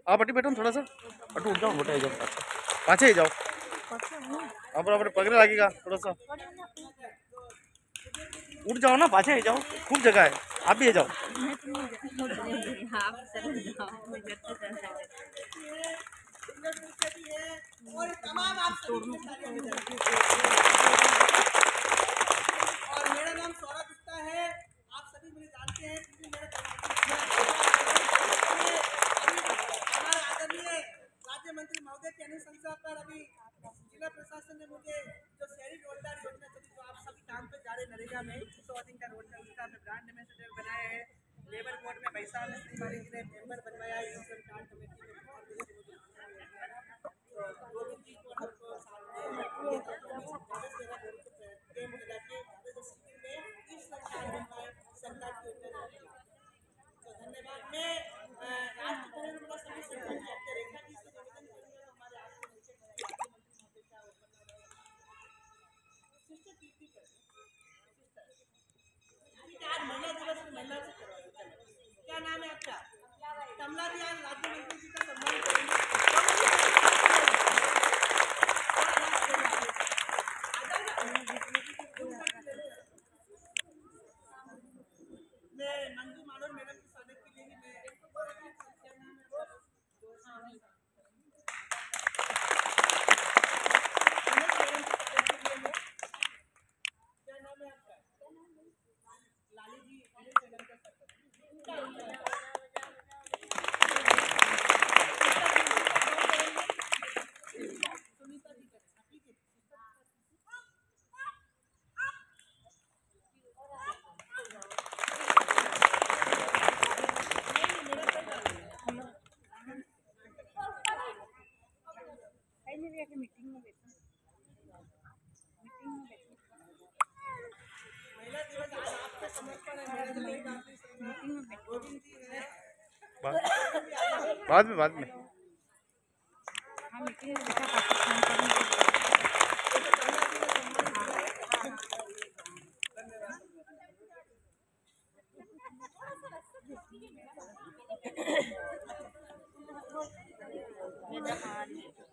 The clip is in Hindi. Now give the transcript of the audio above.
आप अटी बैठो थोड़ा सा अटू उठ जाओ बेटा जाओ पाछे ही जाओ आप अपने पकड़े लगेगा थोड़ा सा उठ जाओ ना पाछे ही जाओ खूब जगह है आप भी जाओ और तमाम आप सभी और मेरा नाम सौरभ गुप्ता है। आप सभी मुझे जानते हैं क्योंकि मेरे हमारे आदरणीय राज्य मंत्री महोदय के अनुशंसा पर अभी जिला प्रशासन ने मुझे जो शहरी रोजगार योजना चली जो आप सभी काम पे जा रहे नरेगा में 100 दिन का रोजगार उसका हमने ब्रांड एम्बेसडर बनाया है। लेबर बोर्ड में भाई साहब ने श्रीमाली जी ने मेंबर बनवाया है सरकार कमेटी में धन्यवाद। मैं महिला दिवस महिला से क्या नाम है आपका? कमला जी आज राज्य मंत्री जी का सम्मान करेंगे। मैं मंजू मानोर मैडम की स्वागत के लिए मैं क्या नाम है आपका? लाली जी मीटिंग में महिला दिवस आज आपके समर्पण है। बाद में हाँ